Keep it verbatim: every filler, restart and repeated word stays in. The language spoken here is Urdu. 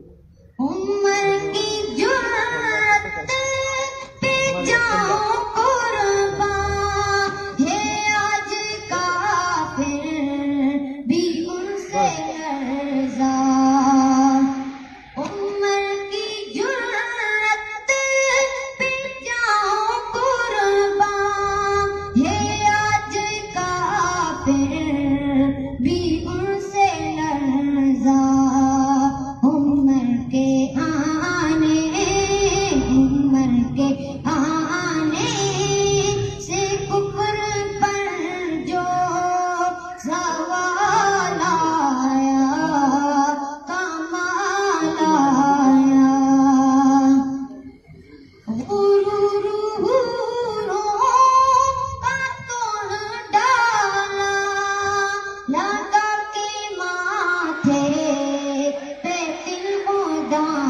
عمر کی جرت پہ جاؤں قربان، یہ آج کافر بھی ان سے لرزا۔ عمر کی جرت پہ جاؤں قربان، یہ آج کافر بھی ان سے لرزا۔ عمر کے آنے عمر کے آنے سے کفر پر جو زوال آیا، کمال آیا۔ غرور غروروں کا توڑ ڈالا، لگا کے ماتھے پہ تل و دام۔